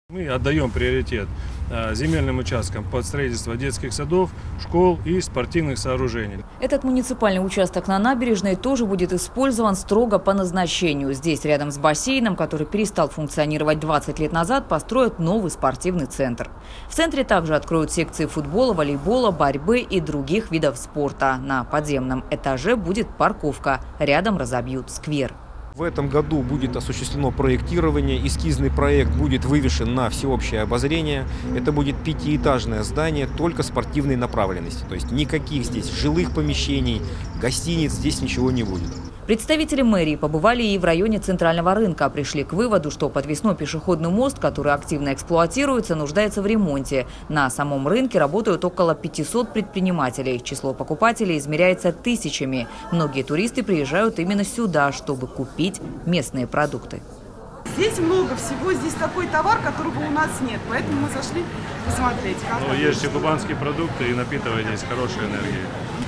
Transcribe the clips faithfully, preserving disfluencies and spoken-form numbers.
Мы отдаем приоритет земельным участкам под строительство детских садов, школ и спортивных сооружений. Этот муниципальный участок на набережной тоже будет использован строго по назначению. Здесь, рядом с бассейном, который перестал функционировать двадцать лет назад, построят новый спортивный центр. В центре также откроют секции футбола, волейбола, борьбы и других видов спорта. На подземном этаже будет парковка. Рядом разобьют сквер. В этом году будет осуществлено проектирование, эскизный проект будет вывешен на всеобщее обозрение. Это будет пятиэтажное здание только спортивной направленности. То есть никаких здесь жилых помещений, гостиниц, здесь ничего не будет. Представители мэрии побывали и в районе Центрального рынка. Пришли к выводу, что подвесной пешеходный мост, который активно эксплуатируется, нуждается в ремонте. На самом рынке работают около пятисот предпринимателей. Число покупателей измеряется тысячами. Многие туристы приезжают именно сюда, чтобы купить местные продукты. Здесь много всего, здесь такой товар, которого у нас нет, поэтому мы зашли посмотреть. Ну, ешьте кубанские продукты и напитывайтесь хорошей энергией.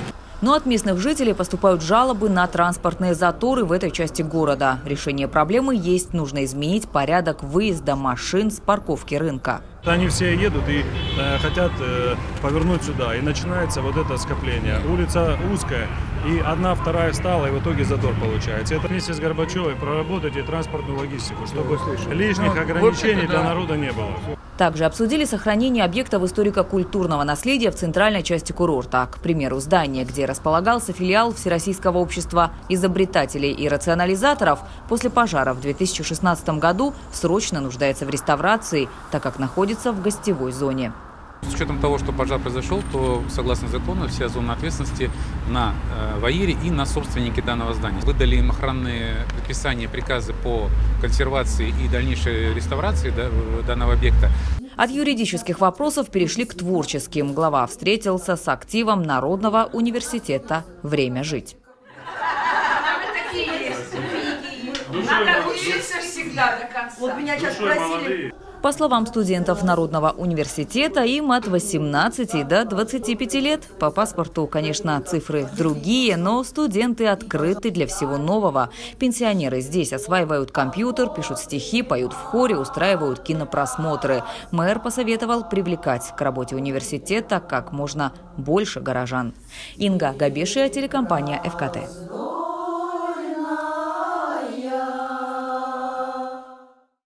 Но от местных жителей поступают жалобы на транспортные заторы в этой части города. Решение проблемы есть. Нужно изменить порядок выезда машин с парковки рынка. Они все едут и э, хотят э, повернуть сюда. И начинается вот это скопление. Улица узкая, и одна, вторая встала, и в итоге затор получается. Это вместе с Горбачевой проработайте транспортную логистику, чтобы лишних ограничений для народа не было. Также обсудили сохранение объектов историко-культурного наследия в центральной части курорта. К примеру, здание, где располагался филиал Всероссийского общества изобретателей и рационализаторов, после пожара в две тысячи шестнадцатом году срочно нуждается в реставрации, так как находится в гостевой зоне. С учетом того, что пожар произошел, то, согласно закону, вся зона ответственности на э, ВАИРе и на собственнике данного здания. Выдали им охранные предписания, приказы по консервации и дальнейшей реставрации да, данного объекта. От юридических вопросов перешли к творческим. Глава встретился с активом Народного университета «Время жить». Надо учиться всегда до конца. Вот меня сейчас спросили. По словам студентов Народного университета, им от восемнадцати до двадцати пяти лет. По паспорту, конечно, цифры другие, но студенты открыты для всего нового. Пенсионеры здесь осваивают компьютер, пишут стихи, поют в хоре, устраивают кинопросмотры. Мэр посоветовал привлекать к работе университета как можно больше горожан. Инга Габешия, телекомпания эф ка тэ.